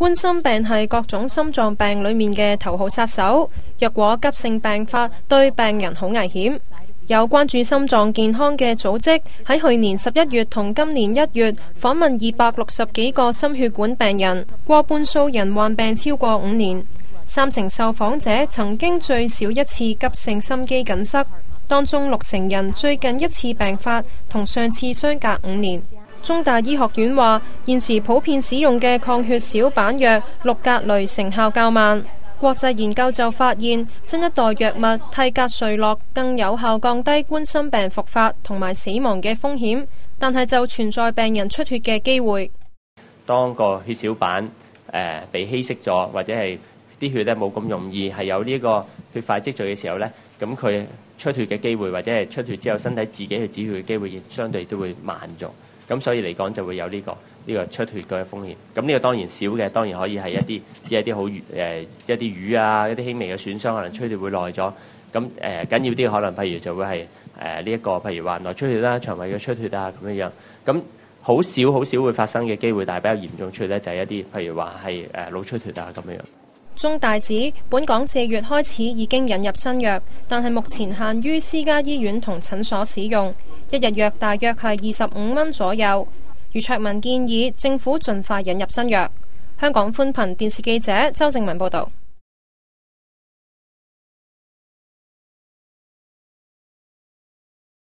冠心病係各種心臟病裏面嘅頭號殺手，若果急性病發，對病人好危險。有關注心臟健康嘅組織喺去年11月同今年1月訪問260幾個心血管病人，過半數人患病超過5年，30%受訪者曾經最少一次急性心肌梗塞，當中60%人最近一次病發同上次相隔5年。中大醫學院話，現時普遍使用嘅抗血小板藥氯格雷成效較慢。國際研究就發現，新一代藥物替格瑞洛更有效降低冠心病復發同埋死亡嘅風險，但係就存在病人出血嘅機會。 當個血小板被稀釋咗，或者係啲血咧冇咁容易係有呢個血塊積聚嘅時候呢，咁佢出血嘅機會，或者係出血之後身體自己去止血嘅機會，亦相對都會慢咗。咁所以嚟講就會有呢個出血嘅風險。咁呢個當然少嘅，當然可以係只係啲好一啲瘀啊，一啲輕微嘅損傷，可能出血會耐咗。咁緊要啲可能譬如就會係呢一個譬如話內出血啦、腸胃嘅出血啊咁樣樣。咁好少會發生嘅機會，但係比較嚴重出血咧就係一啲譬如話係腦出血啊咁樣樣。 中大指本港4月開始已經引入新藥，但係目前限於私家醫院同診所使用，一日藥大約係25蚊左右。余卓文建議政府盡快引入新藥。香港寬頻電視記者周正文報道。